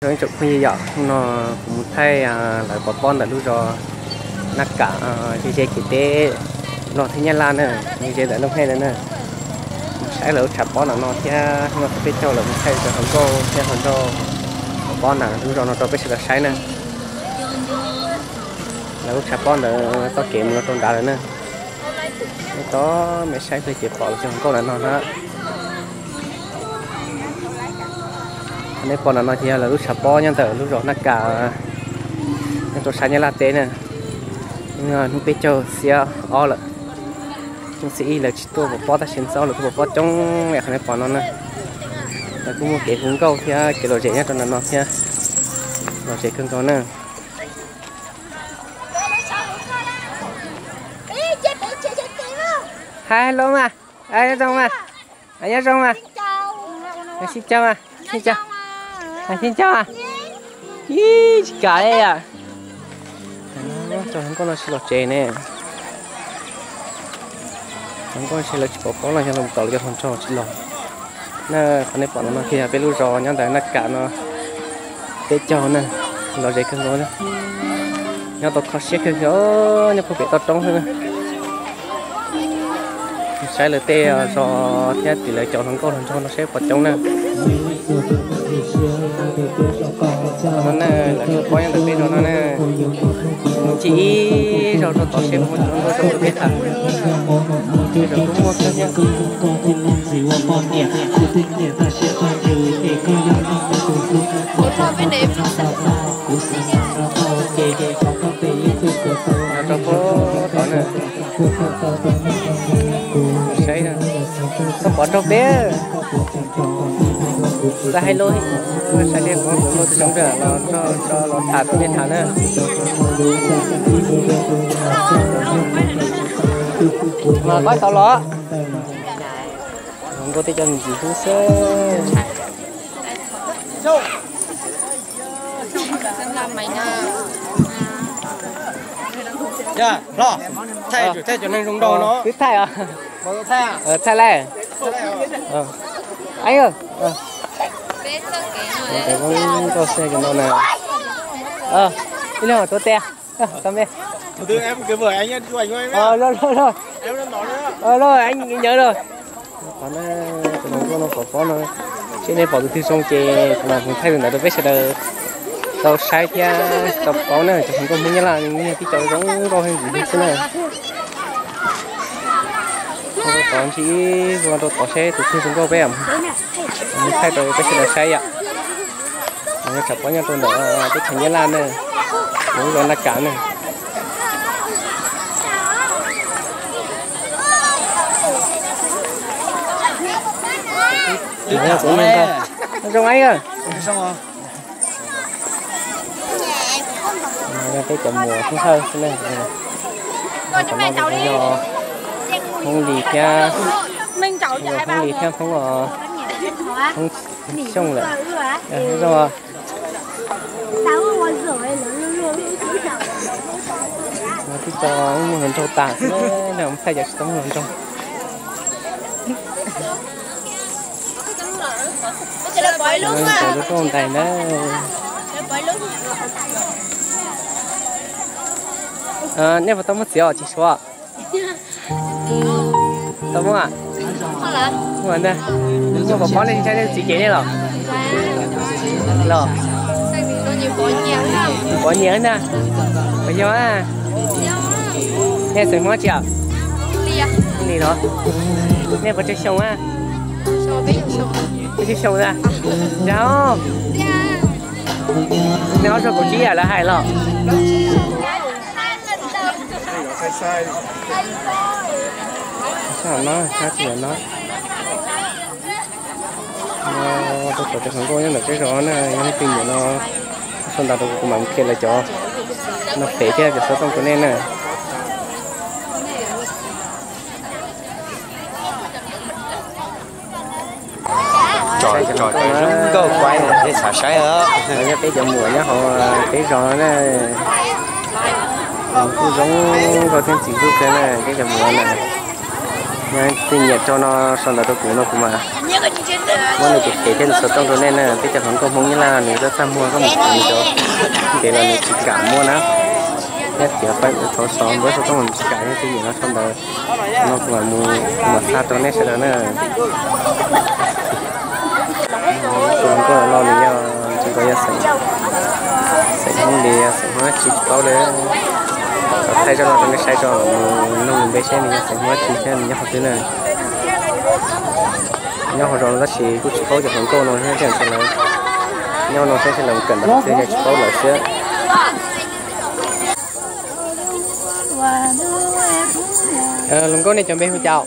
rồi chụp không gì vậy nó cũng thay lại bỏ con là lúc rồi nát cả cái dây chỉ té nó thấy nhanh lan nữa như vậy là nó hay nữa sẽ lỡ chặt bón là nó theo nó phải cho là một thay cho thằng cô theo thằng cô bón là lúc rồi nó cho cái sự là sai nữa là lúc chặt bón là có kiếm nó tồn tại nữa có mấy sai phải chịu bỏ cho thằng cô là nó hết nếu còn là nó chỉ là lúc chặt bón nhân tử lúc rồi nát cả nhân tôi sai như là té nè nhưng mà nó biết cho xe o là chúng sĩ là tôi bỏ bó ta xin sau là tôi bỏ bó trong mẹ này bỏ nó nè là cũng một cái cũng câu thì cái đồ rẻ nhất trong nó nha đồ rẻ cưng câu nè hai hello mà ai ở trong mà ai ở trong mà xin chào mà xin chào xin chào à ý cả đây à cho hắn con nó sẽ lọt chè nè hắn con sẽ lọt bỏ bó là cho nó tỏ cho thằng cho chỉ lọt nè phần này bỏ nó khi là cái lúa giò nhá tại nó cả nó để cho nè lọt dễ cưng nó nè nhau tao khó xếp cưng nó nhau không phải tao trống hơn sai là tê giò thế thì lại chọn thằng con thằng cho nó xếp vào trong nè nó nè là cái coi được bên nó nè chỉ rồi nó tỏ xem một nó trong cái thằng rồi cũng một cái nhá trong phố đó nè xây nè không bỏ trong bé ra hai lôi sai đêm có một lôi từ trong rửa cho nó thả trong bên thả nữa mà có tao ló không có tay chân gì cũng sẽ dạ lo thay cho nên rung đầu nó cứ thay à thay à thay lại anh ơi cái con to xe cái nó này cái nào tôi te tao mẹ từ em cứ vời anh chụp ảnh với em rồi em đang nói nữa rồi anh nhớ rồi còn nó có nó trên đây bỏ từ xong chè mà cũng thay được tôi biết sẽ được tao sai kia tao có nữa chứ không có muốn nhớ là như cái chỗ giống rau hay gì thế này còn chỉ vừa tôi có xe từ khi chúng tôi về thay tôi cái sẽ là sai ạ nó chặt quá nhau tôi đỡ cái thành nhớ lan này đúng rồi là cả này nó cũng lên con trong ấy à xong rồi cái chợ mùa không thôi thế này không đi theo không đi theo không xong rồi xong rồi nó cứ cho mình trâu tạt nó không phải giật sống mình trong nó con tay nó nếu mà tao mất xíu chỉ số tao muốn à không ăn đây nhưng mà món này sẽ chỉ chế này rồi bỏ nhiều nè bây giờ à nghe sừng món chèo đi đó nghe vào chơi sông à chơi sông ra đâu nó cho cổ chí à là hay lắm sao nó khác gì nó tôi có thằng cô nhá là cái rõ này nó tìm để nó xong đặt được của mình kia là cho nó phê theo cái số trong cái này nè trời có quay này để xả sái ở cái chợ mùa nhá họ cái rõ này cứ giống có thêm chỉ giúp cái này cái chợ mùa này tình nhiệt cho nó xong là tôi cũng nó cũng mà mua được cái trên số trong rồi nên là bây giờ không có muốn như là nếu ta mua có một cái chỗ để là chỉ cả mua nó nhất kiểu phải thấu xóm với số trong mình cái cái gì nó xong rồi nó là mua mà xa trong này sẽ là nó cũng có lo mình nhau chúng tôi sẽ không đi sẽ hóa chỉ có đấy thay cho nó trong cái sai cho nông bé xe mình sẽ hóa chỉ cho mình nhắc học thế này nhau hồi rồi nó chỉ cứ có cho thằng cô nó sẽ chẳng là nhau nó sẽ làm cần đặc biệt là có lợi xưa lùng cô này chuẩn bị hỗ trợ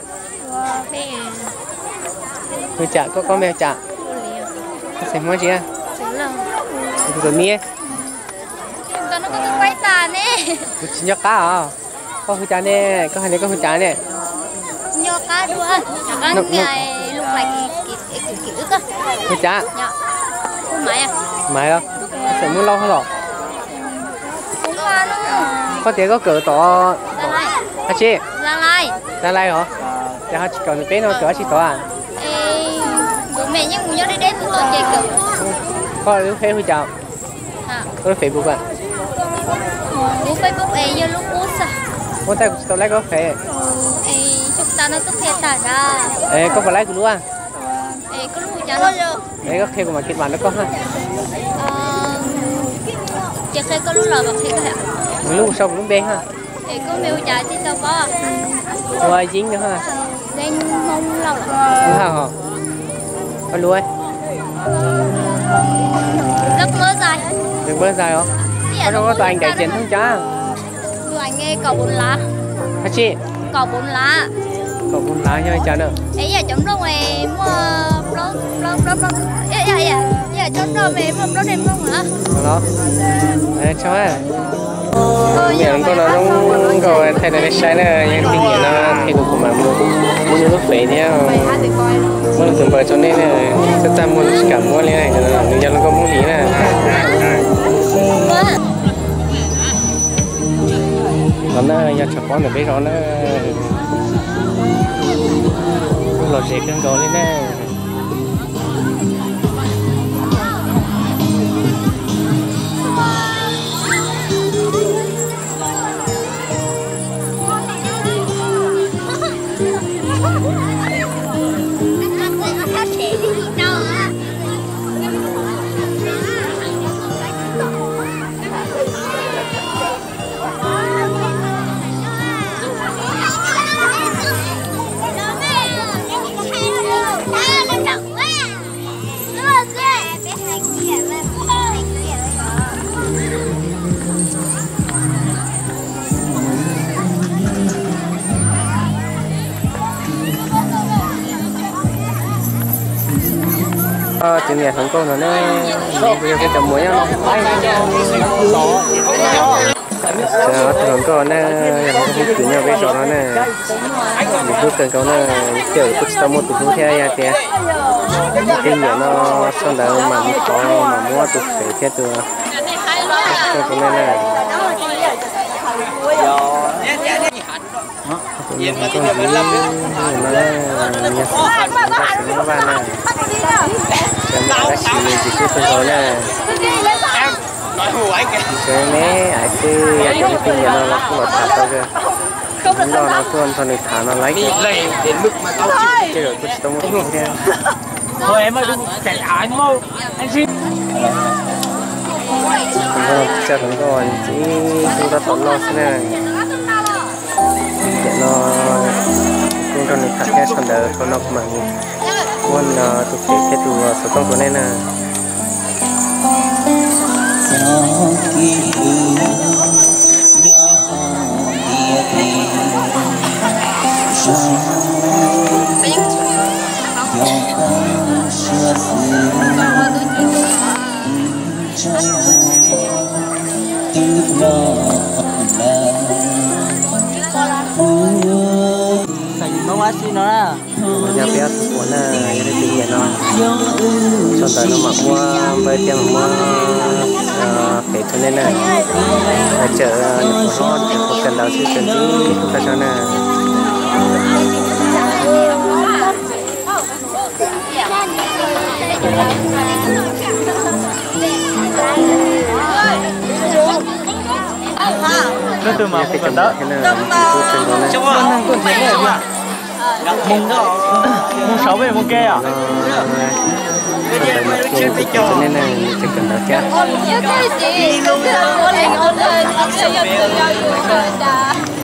hỗ trợ có con mèo chả sẽ mua gì à rồi mía con nó có quay tàn nè chỉ nhóc cá à có hỗ trợ nè có hai đứa có hỗ trợ nè nhóc cá đua con này lúc này kiểu cơ hỗ trợ mày à mày đâu sẽ mua lâu không rồi cũng qua luôn có thể có cửa to hả chị ra lại hả để họ chỉ còn cái nó cửa chỉ to à bố mẹ nhưng muốn nhớ đi đến tụi tôi chơi cửa có lúc Facebook chào có lúc Facebook à lúc Facebook ấy giờ lúc bút sao có tay tôi lấy có phải chúng ta nó tốt thiệt ra có phải lấy của luôn à có lúc chả nó có khi mà kết bạn nó có ha chỉ khi có lúc nào mà khi có hả lúc sau lúc bên ha có miêu trà chứ sao có rồi dính nữa ha nên không lâu lắm hả có luôn rất mơ dài được bớt dài không có toàn đại chiến không cha tụi anh nghe cậu bốn lá hả chị cậu bốn lá cho anh cha nữa ấy giờ chúng đâu mày mua giờ chúng đâu mày mua nó đem không hả đó cho á miệng con nó cũng rồi thay đổi cái sai này những kinh nghiệm nó thay đổi của mình mua những lúc phế nhá mua được từng bờ cho nên là tất cả mua cả mua lên này là người dân nó có muốn lý này nó nhà chợ con ở bên đó nó lột dệt cái đồ lên này chuyện nhà thằng cô nó bây giờ cái chồng muối nó thằng cô nó chuyện nhà bây giờ nó nè lúc cần câu nó kiểu chút tao mua tụi theo ya kìa kinh nghiệm nó xong đó mà có mà mua tụi phải theo tụi con này Hãy subscribe cho kênh Ghiền Mì Gõ để không bỏ lỡ thôi em ơi đừng chạy ải đúng không anh xin chắc là còn chỉ chúng ta tóm lo thế này để nó cũng trong được thắt cái phần đời của nó mà muốn thực hiện cái từ số công của này nè nó quá xin nó là nhà bé của nó nhà kinh nghiệm nó sau đó nó mặc mua với tiền mua phải cho nên là chợ nhập nó thì có cần đầu tư cần gì chúng ta cho nè nó từ mà cái không chồng đó thế là chúng nó năng con thế này mà mùng 6 về mùng kia à cho nên là chỉ cần đó chứ Nhớ cái gì? Tôi lên ôn lên, tôi sẽ